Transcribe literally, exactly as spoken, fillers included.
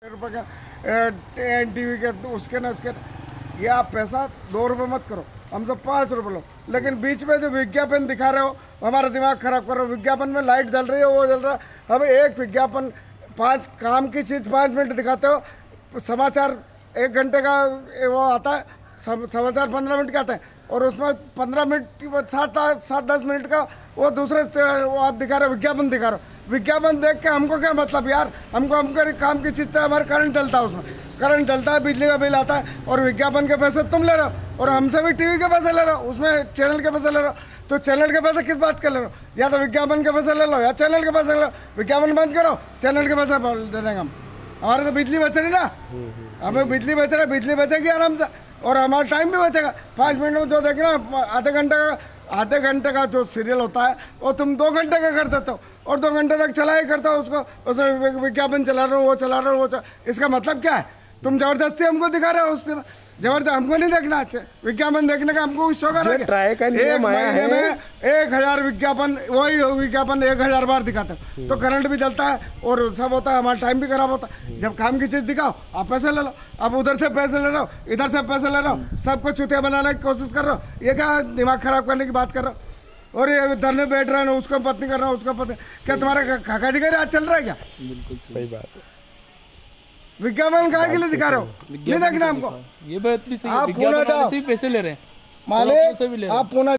रुपये का N T V के उसके ना उसके ये आप पैसा दो रुपये मत करो, हमसे पाँच रुपये लो, लेकिन बीच में जो विज्ञापन दिखा रहे हो हमारा दिमाग खराब कर रहे हो। विज्ञापन में लाइट जल रही है, वो जल रहा है, हम एक विज्ञापन पाँच काम की चीज़ पाँच मिनट दिखाते हो, समाचार एक घंटे का वो आता है, समाचार पंद्रह मिनट का आता है और उसमें पंद्रह मिनट सात सात दस मिनट का वो दूसरे वो आप दिखा रहे हो, विज्ञापन दिखा रहे हो। विज्ञापन देख के हमको क्या मतलब यार, हमको हमको काम की चीज़ हमारे करंट चलता है, उसमें करंट चलता है, बिजली का बिल आता है और विज्ञापन के पैसे तुम ले रहे हो और हमसे भी टीवी के पैसे ले रहे हो, उसमें चैनल के पैसे ले रहे हो। तो चैनल के पैसे किस बात के ले रहे हो? या तो विज्ञापन के पैसे ले लो या चैनल के पैसे ले लो। विज्ञापन बंद करो, चैनल के पैसे दे देंगे हम। हमारे तो बिजली बच रही ना, हमें बिजली बच रहा है, बिजली बचेगी आराम से और हमारा टाइम भी बचेगा। पाँच मिनट में जो देखना आधे घंटे का आधे घंटे का जो सीरियल होता है वो तुम दो घंटे का कर देते हो और दो घंटे तक चला ही करता हो उसको, उसमें विज्ञापन चला रहे हो, वो चला रहे हो, वो चला। इसका मतलब क्या है? तुम जबरदस्ती हमको दिखा रहे हो, उससे जबरदस्त हमको नहीं देखना अच्छे विज्ञापन देखने का, हमको शौक है। ट्राई का नियम आया है, में एक हजार विज्ञापन वही विज्ञापन एक हजार बार दिखाते हो तो करंट भी चलता है और सब होता है, हमारा टाइम भी खराब होता है। जब काम की चीज़ दिखाओ आप पैसे ले लो, अब उधर से पैसे ले रहे हो, इधर से पैसे ले रहे हो, सबको चुतिया बनाने की कोशिश कर रहे हो। ये क्या दिमाग खराब करने की बात कर रहे हो? और ये धरने बैठ रहे हैं, उसको पत्नी कर रहा हूँ, उसको पत्नी, क्या तुम्हारा काका जी का राज चल रहा है क्या? बिल्कुल सही बात है। विज्ञापन काहे के लिए दिखा रहे हो? नहीं देखना हमको, ये बात भी सही है, आप पुणे जाओ, पैसे ले रहे हैं मालिक आप पुणे